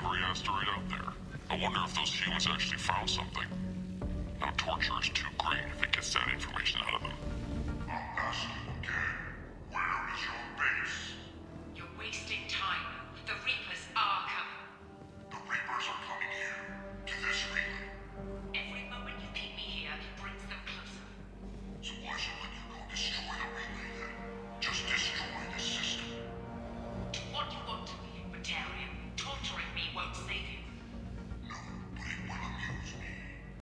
every asteroid out there. I wonder if those humans actually found something. Now torture is too great if it gets that information out of them. I'm asking again. Where is your base? You're wasting time. The Reapers